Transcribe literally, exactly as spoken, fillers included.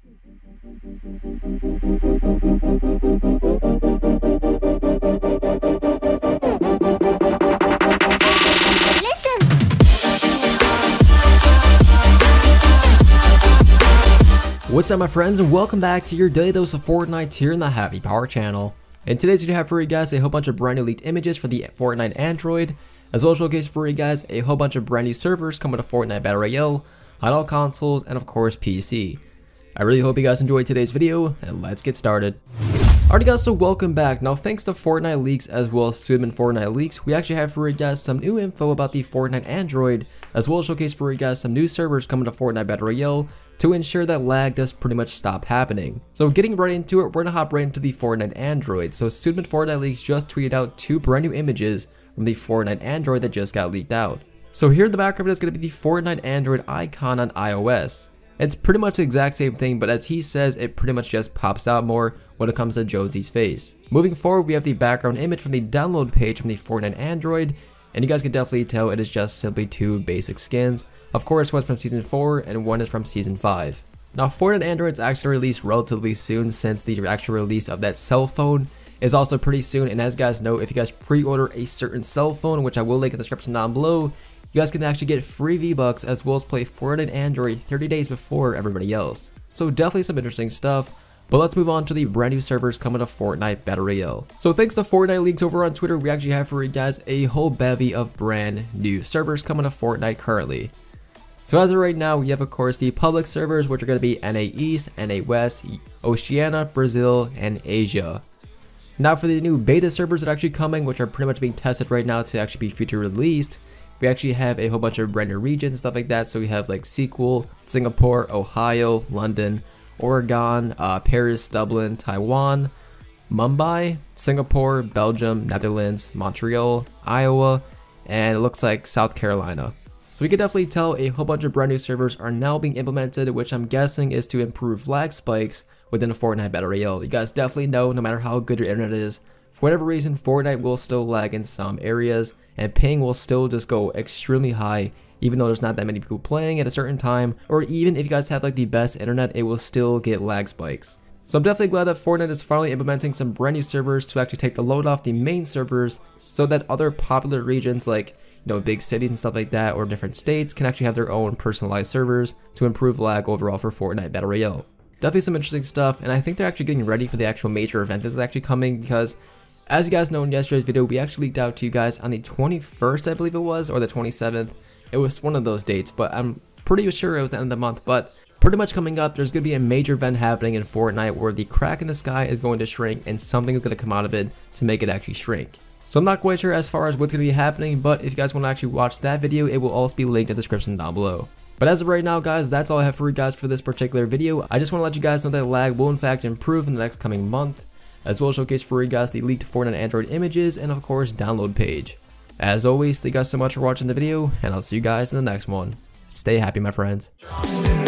What's up my friends, and welcome back to your daily dose of Fortnite here in the Happy Power channel. In today's video I have for you guys a whole bunch of brand new leaked images for the Fortnite Android, as well as showcase for you guys a whole bunch of brand new servers coming to Fortnite Battle Royale on all consoles and of course P C. I really hope you guys enjoyed today's video, and let's get started. Alright guys, so welcome back. Now thanks to Fortnite Leaks as well as Pseudonym Fortnite Leaks, we actually have for you guys some new info about the Fortnite Android, as well as showcase for you guys some new servers coming to Fortnite Battle Royale to ensure that lag does pretty much stop happening. So getting right into it, we're gonna hop right into the Fortnite Android. So Pseudonym Fortnite Leaks just tweeted out two brand new images from the Fortnite Android that just got leaked out. So here in the background is going to be the Fortnite Android icon on iOS. It's pretty much the exact same thing, but as he says, it pretty much just pops out more when it comes to Jonesy's face. Moving forward, we have the background image from the download page from the Fortnite Android, and you guys can definitely tell it is just simply two basic skins. Of course, one's from Season four and one is from Season five. Now, Fortnite Android is actually released relatively soon, since the actual release of that cell phone is also pretty soon. And as you guys know, if you guys pre-order a certain cell phone, which I will link in the description down below, you guys can actually get free V-Bucks as well as play Fortnite Android thirty days before everybody else. So definitely some interesting stuff. But let's move on to the brand new servers coming to Fortnite Battle Royale. So thanks to Fortnite Leaks over on Twitter, we actually have for you guys a whole bevy of brand new servers coming to Fortnite currently. So as of right now, we have of course the public servers, which are going to be N A East, N A West, Oceania, Brazil, and Asia. Now for the new beta servers that are actually coming, which are pretty much being tested right now to actually be future released, we actually have a whole bunch of brand new regions and stuff like that. So we have like Sequel, Singapore, Ohio, London, Oregon, uh, Paris, Dublin, Taiwan, Mumbai, Singapore, Belgium, Netherlands, Montreal, Iowa, and it looks like South Carolina. So we can definitely tell a whole bunch of brand new servers are now being implemented, which I'm guessing is to improve lag spikes within a Fortnite Battle Royale. You guys definitely know, no matter how good your internet is, for whatever reason, Fortnite will still lag in some areas, and ping will still just go extremely high, even though there's not that many people playing at a certain time, or even if you guys have like the best internet, it will still get lag spikes. So I'm definitely glad that Fortnite is finally implementing some brand new servers to actually take the load off the main servers, so that other popular regions like, you know, big cities and stuff like that, or different states can actually have their own personalized servers to improve lag overall for Fortnite Battle Royale. Definitely some interesting stuff, and I think they're actually getting ready for the actual major event that's actually coming, because as you guys know, in yesterday's video, we actually leaked out to you guys on the twenty-first, I believe it was, or the twenty-seventh. It was one of those dates, but I'm pretty sure it was the end of the month. But pretty much coming up, there's going to be a major event happening in Fortnite where the crack in the sky is going to shrink, and something is going to come out of it to make it actually shrink. So I'm not quite sure as far as what's going to be happening, but if you guys want to actually watch that video, it will also be linked in the description down below. But as of right now, guys, that's all I have for you guys for this particular video. I just want to let you guys know that lag will in fact improve in the next coming month, as well as showcase for you guys the leaked Fortnite Android images and of course download page. As always, thank you guys so much for watching the video, and I'll see you guys in the next one. Stay happy, my friends.